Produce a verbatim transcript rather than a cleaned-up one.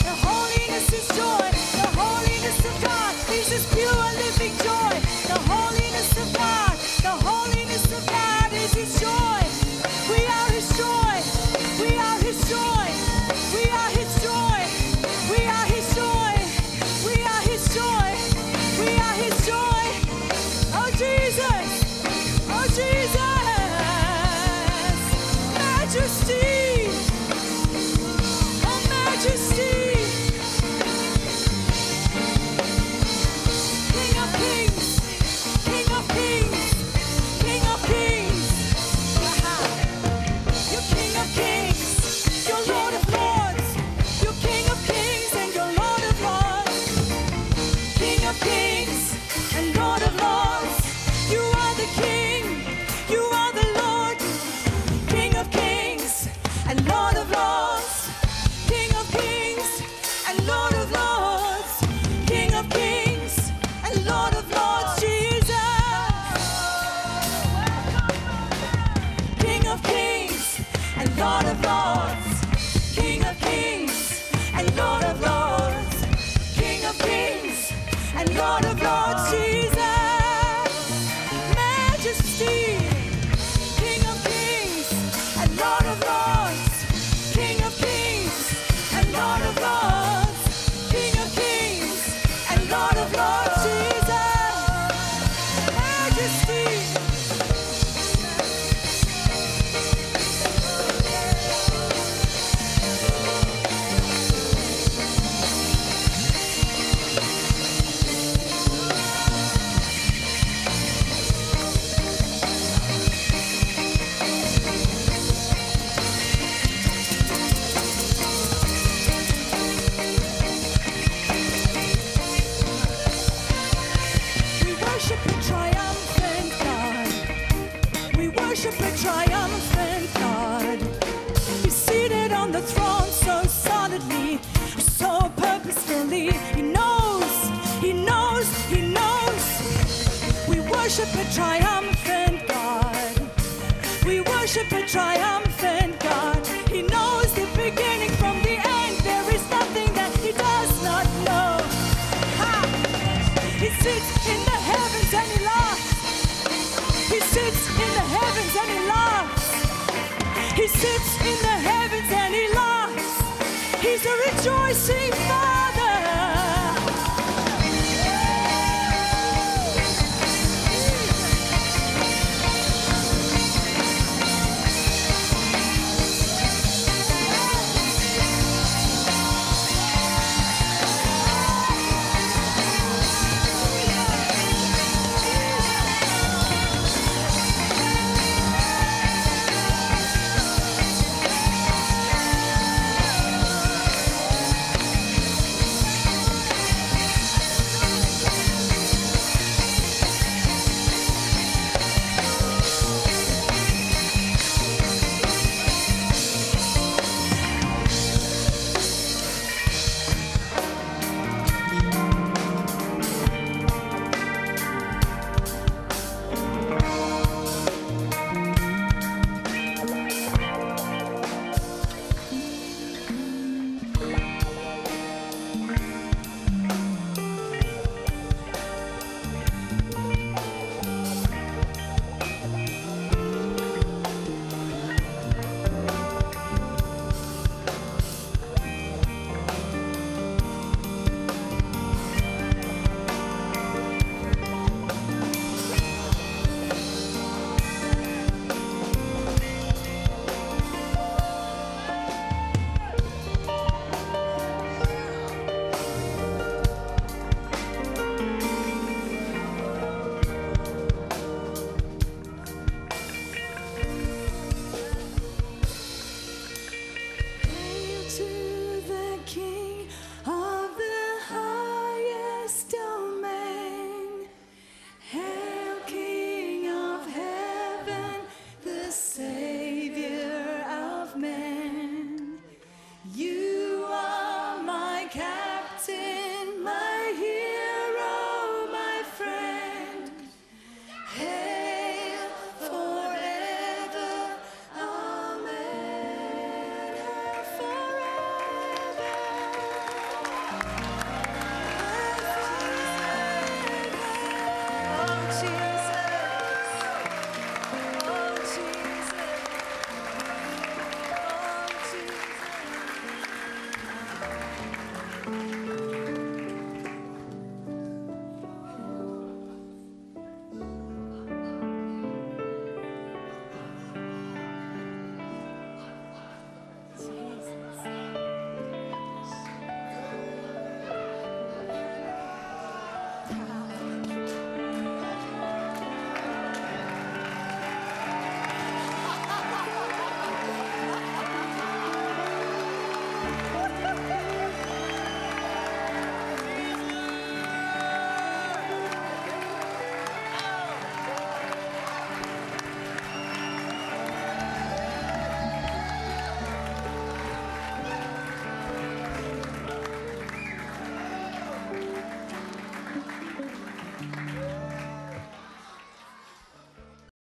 The holiness is joy. The holiness of God is His pure living joy. The holiness of God. The holiness of God is His joy. We are His joy. We are His joy. We are His joy. We are His joy. We are His joy. We are His joy. Oh Jesus. Oh Jesus. Majesty. Oh majesty. King of kings. King of kings. King of kings. You're King of kings. You're Lord of lords. You're King of kings and you're Lord of lords. King of kings and Lord of lords. You are the King. You are the Lord. King of kings and Lord of lords. King of kings and Lord of lords. King of kings and Lord of lords. Jesus. King of kings and Lord of lords. King of kings and Lord of lords. King of kings and Lord of lords. Jesus. Majesty. King of kings and Lord of lords. King of kings and Lord of lords. King of kings and Lord of lords. Jesus. Majesty. We worship a triumphant God. We worship a triumphant God. He's seated on the throne so solidly, so purposefully. He knows, He knows, He knows. We worship a triumphant God. We worship a triumphant God. He knows the beginning from the end. There is nothing that He does not know. Ha! He sits in the heavens and He laughs. He sits in the heavens and He laughs. He sits in the heavens and He laughs. He's a rejoicing Father.